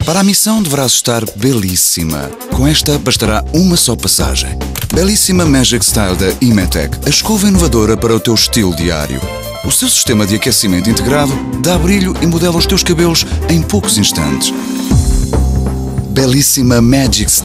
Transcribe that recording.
Para a missão deverás estar belíssima. Com esta bastará uma só passagem. Belíssima Magic Style da Imetec, a escova inovadora para o teu estilo diário. O seu sistema de aquecimento integrado dá brilho e modela os teus cabelos em poucos instantes. Belíssima Magic Style.